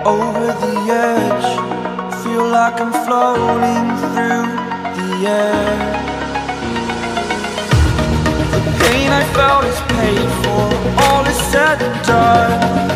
over the edge. Feel like I'm floating through the air. The pain I felt is paid for, all is said and done.